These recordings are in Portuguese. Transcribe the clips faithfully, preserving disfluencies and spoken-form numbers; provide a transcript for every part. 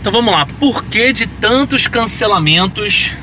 Então vamos lá, por que de tantos cancelamentos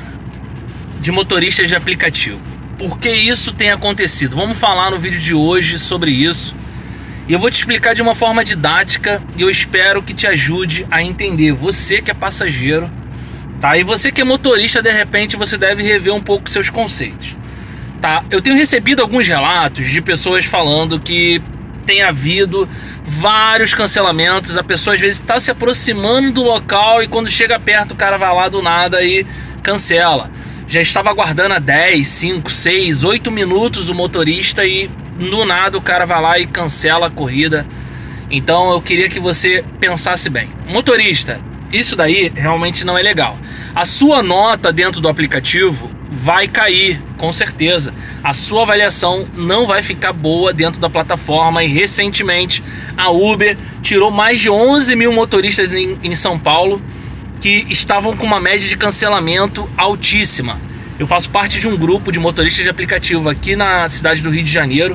de motoristas de aplicativo? Por que isso tem acontecido? Vamos falar no vídeo de hoje sobre isso. E eu vou te explicar de uma forma didática e eu espero que te ajude a entender. Você que é passageiro, tá? E você que é motorista, de repente você deve rever um pouco seus conceitos, tá? Eu tenho recebido alguns relatos de pessoas falando que tem havido vários cancelamentos. A pessoa às vezes está se aproximando do local e quando chega perto o cara vai lá do nada e cancela. Já estava aguardando há dez, cinco, seis, oito minutos o motorista e no nada o cara vai lá e cancela a corrida. Então eu queria que você pensasse bem. Motorista, isso daí realmente não é legal. A sua nota dentro do aplicativo vai cair, com certeza. A sua avaliação não vai ficar boa dentro da plataforma. E recentemente a Uber tirou mais de onze mil motoristas em, em São Paulo que estavam com uma média de cancelamento altíssima. Eu faço parte de um grupo de motoristas de aplicativo aqui na cidade do Rio de Janeiro.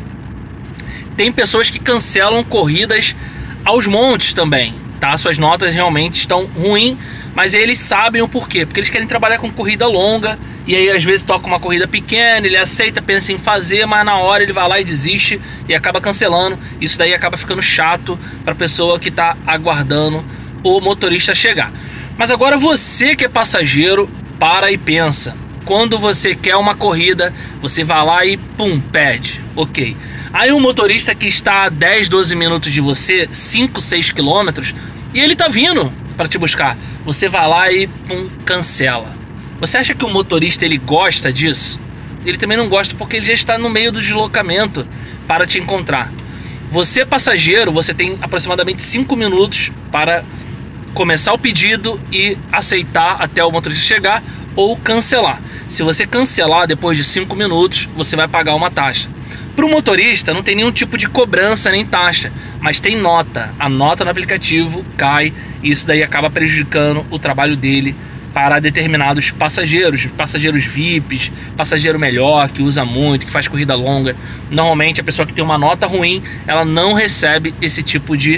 Tem pessoas que cancelam corridas aos montes também, tá? Suas notas realmente estão ruins, mas eles sabem o porquê. Porque eles querem trabalhar com corrida longa e aí às vezes toca uma corrida pequena, ele aceita, pensa em fazer, mas na hora ele vai lá e desiste e acaba cancelando. Isso daí acaba ficando chato para a pessoa que está aguardando o motorista chegar. Mas agora você que é passageiro, para e pensa. Quando você quer uma corrida, você vai lá e pum, pede. Ok. Aí um motorista que está a dez, doze minutos de você, cinco, seis quilômetros, e ele tá vindo para te buscar. Você vai lá e pum, cancela. Você acha que o motorista ele gosta disso? Ele também não gosta porque ele já está no meio do deslocamento para te encontrar. Você passageiro, você tem aproximadamente cinco minutos para começar o pedido e aceitar até o motorista chegar ou cancelar. Se você cancelar depois de cinco minutos, você vai pagar uma taxa. Para o motorista não tem nenhum tipo de cobrança nem taxa, mas tem nota. A nota no aplicativo cai e isso daí acaba prejudicando o trabalho dele para determinados passageiros, passageiros V I Ps, passageiro melhor, que usa muito, que faz corrida longa. Normalmente a pessoa que tem uma nota ruim, ela não recebe esse tipo de,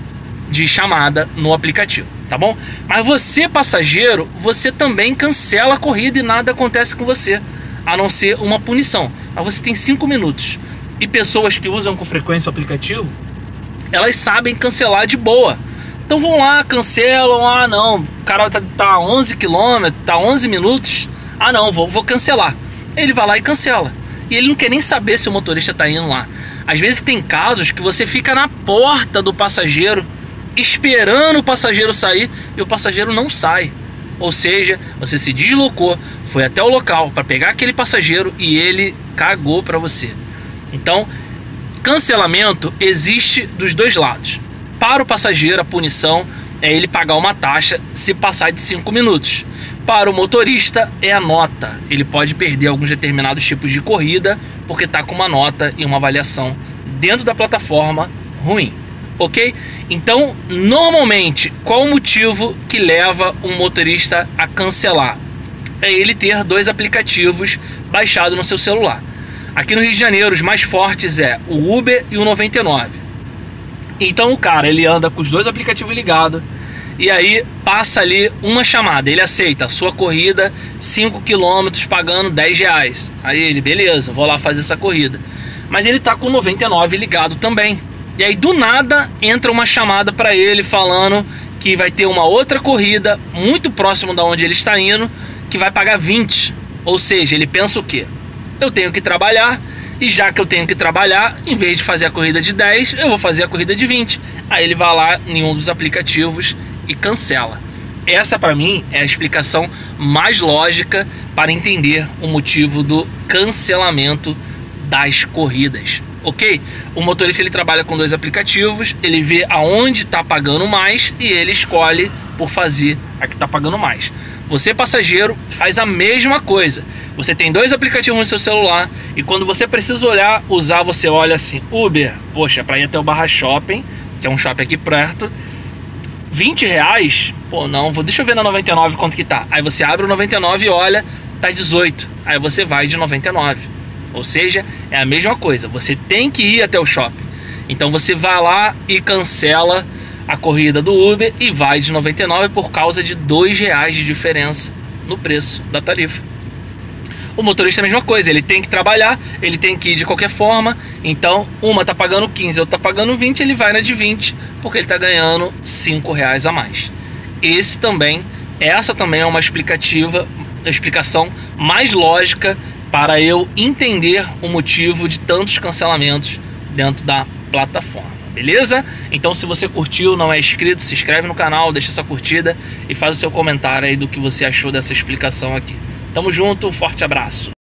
de chamada no aplicativo, tá bom? Mas você passageiro, você também cancela a corrida e nada acontece com você, a não ser uma punição. Mas você tem cinco minutos. E pessoas que usam com frequência o aplicativo, elas sabem cancelar de boa. Então vão lá, cancelam. Ah não, o cara tá, tá a onze quilômetros, tá onze minutos. Ah não, vou, vou cancelar. Ele vai lá e cancela. E ele não quer nem saber se o motorista tá indo lá. Às vezes tem casos que você fica na porta do passageiro, esperando o passageiro sair, e o passageiro não sai. Ou seja, você se deslocou, foi até o local para pegar aquele passageiro e ele cagou para você. Então, cancelamento existe dos dois lados. Para o passageiro, a punição é ele pagar uma taxa se passar de cinco minutos. Para o motorista, é a nota. Ele pode perder alguns determinados tipos de corrida porque está com uma nota e uma avaliação dentro da plataforma ruim. Ok? Então, normalmente, qual o motivo que leva um motorista a cancelar? É ele ter dois aplicativos baixados no seu celular. Aqui no Rio de Janeiro, os mais fortes é o Uber e o noventa e nove. Então o cara, ele anda com os dois aplicativos ligados e aí passa ali uma chamada. Ele aceita a sua corrida, cinco quilômetros, pagando dez reais. Aí ele, beleza, vou lá fazer essa corrida. Mas ele tá com o noventa e nove ligado também. E aí do nada entra uma chamada para ele falando que vai ter uma outra corrida muito próximo da onde ele está indo, que vai pagar vinte. Ou seja, ele pensa o quê? Eu tenho que trabalhar, e já que eu tenho que trabalhar, em vez de fazer a corrida de dez, eu vou fazer a corrida de vinte. Aí ele vai lá em um dos aplicativos e cancela. Essa para mim é a explicação mais lógica para entender o motivo do cancelamento das corridas. Ok? O motorista ele trabalha com dois aplicativos, ele vê aonde está pagando mais e ele escolhe por fazer a que está pagando mais. Você passageiro faz a mesma coisa. Você tem dois aplicativos no seu celular e quando você precisa olhar, usar, você olha assim, Uber, poxa, para ir até o Barra Shopping, que é um shopping aqui perto, vinte reais? Pô, não, vou, deixa eu ver na noventa e nove quanto que tá. Aí você abre o noventa e nove e olha, tá dezoito. Aí você vai de noventa e nove. Ou seja, é a mesma coisa. Você tem que ir até o shopping. Então você vai lá e cancela a corrida do Uber e vai de noventa e nove por causa de dois reais de diferença no preço da tarifa. O motorista é a mesma coisa, ele tem que trabalhar, ele tem que ir de qualquer forma, então uma tá pagando quinze, outra tá pagando vinte, ele vai na de vinte, porque ele tá ganhando cinco reais a mais. Esse também, essa também é uma explicativa, uma explicação mais lógica para eu entender o motivo de tantos cancelamentos dentro da plataforma, beleza? Então, se você curtiu, não é inscrito, se inscreve no canal, deixa sua curtida e faz o seu comentário aí do que você achou dessa explicação aqui. Tamo junto, forte abraço.